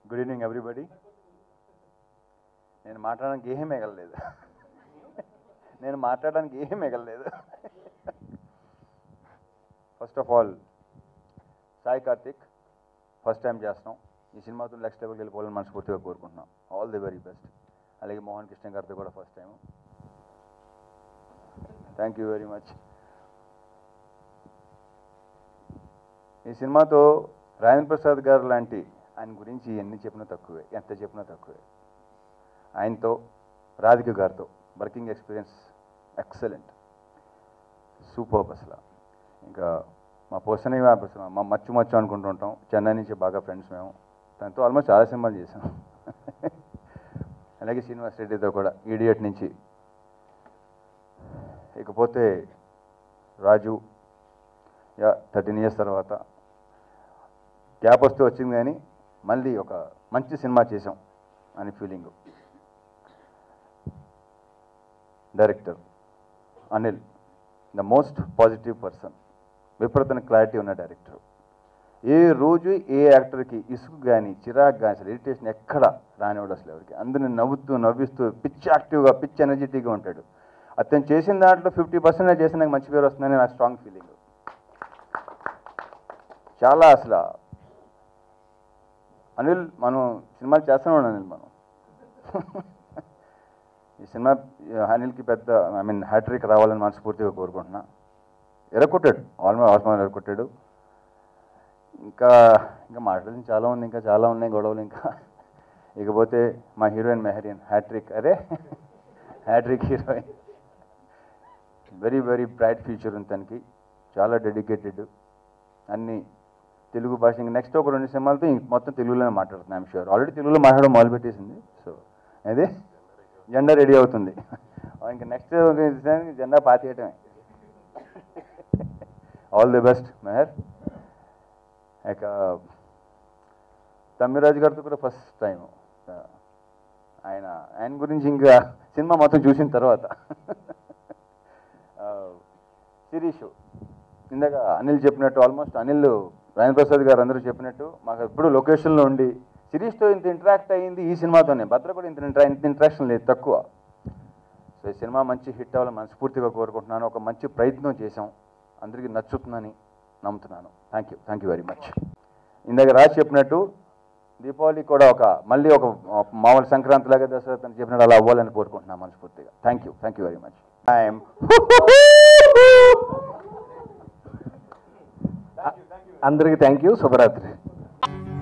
Good evening everybody. నేను మాట్లాడడానికి ఏమీ మిగలలేదు. First of all Sai Karthik first time చేస్తున్నాం. ఈ సినిమాతో నెక్స్ట్ లెవెల్కి వెళ్ళిపోవాలని మనస్ఫూర్తిగా కోరుకుంటున్నాం. All the very best. అలాగే మోహన్ కృష్ణ గారితో కూడా first time. Thank you very much. ఈ సినిమాతో రాజేంద్ర ప్రసాద్ గారు లాంటి ఆయన గురించి ఎన్ని చెప్పినా తక్కువే, ఎంత చెప్పినా తక్కువే. ఆయనతో రాధిక గారితో వర్కింగ్ ఎక్స్పీరియన్స్ ఎక్సలెంట్, సూపర్. అసలు ఇంకా మా పోషణ మా మచ్చు అనుకుంటూ ఉంటాం. చెన్నై నుంచి బాగా ఫ్రెండ్స్ మేము. తనతో ఆల్మోస్ట్ చాలా సినిమాలు చేసాం. అలాగే శ్రీనివాస్ రెడ్డితో కూడా ఈడియట్ నుంచి. ఇకపోతే రాజు 13 years తర్వాత గ్యాప్ వస్తూ వచ్చింది, కానీ మళ్ళీ ఒక మంచి సినిమా చేసాం అని feeling. Director Anil, the most positive person, విపరీతమైన క్లారిటీ ఉన్న డైరెక్టర్. ఏ రోజు ఏ యాక్టర్కి ఇసుకు కానీ చిరాకు కానీ అసలు ఇరిటేషన్ ఎక్కడ రానివాడు అసలు ఎవరికి. అందరిని నవ్విస్తూ పిచ్ యాక్టివ్గా, పిచ్ ఎనర్జెటిక్గా ఉంటాడు. అతను చేసిన దాంట్లో 50% చేసిన నాకు మంచి పేరు వస్తుందని నా స్ట్రాంగ్ ఫీలింగ్. చాలా అసలు అనిల్, మనం సినిమాలు చేస్తూనే ఉన్నాం. అనిల్ మనం ఈ సినిమా అనిల్కి పెద్ద హ్యాట్రిక్ రావాలని మనస్ఫూర్తిగా కోరుకుంటున్నా. ఎరగొట్టాడు, ఆల్మోస్ట్ ఎరగొట్టాడు. ఇంకా మాట్లాడింది చాలా ఉంది, ఇంకా చాలా ఉన్నాయి గొడవలు. ఇకపోతే మా heroine Mehreen hat-trick. Hat-trick heroine. Very very bright future ఉంది తనకి. చాలా డెడికేటెడ్. అన్నీ తెలుగు భాష. ఇంకా నెక్స్ట్ ఒక 2 సినిమాలతో మొత్తం తెలుగులోనే మాట్లాడుతున్నాను. ఐమ్ షూర్ ఆల్రెడీ తెలుగులో మాట్లాడడం మొదలుపెట్టేసింది. సో అదే జెండా రెడీ అవుతుంది. ఇంకా నెక్స్ట్ జెండా పాతేయటమే. All the best Meher. ఇక తమ్మిరాజు గారితో కూడా ఫస్ట్ టైం. ఆయన గురించి ఇంకా సినిమా మొత్తం చూసిన తర్వాత. శిరీష్, ఇందాక అనిల్ చెప్పినట్టు, ఆల్మోస్ట్ అనిల్, రాజేంద్ర ప్రసాద్ గారు అందరూ చెప్పినట్టు, మాకు ఎప్పుడు లొకేషన్లో ఉండి శిరీష్తో ఇంత ఇంటరాక్ట్ అయ్యింది ఈ సినిమాతోనే. భద్ర కూడా ఇంత ఇంటరాక్షన్ లేదు, తక్కువ. సో ఈ సినిమా మంచి హిట్ అవ్వాలని మనస్ఫూర్తిగా కోరుకుంటున్నాను. ఒక మంచి ప్రయత్నం చేశాం, అందరికీ నచ్చుతుందని నమ్ముతున్నాను. Thank you very much. ఇందాక రాజు చెప్పినట్టు దీపావళి కూడా మళ్ళీ ఒక మామూలు సంక్రాంతి లాగా దసరా తను చెప్పినట్టు అలా అవ్వాలని కోరుకుంటున్నాను మనస్ఫూర్తిగా. Thank you very much. అందరికీ థ్యాంక్ యూ. శుభరాత్రి.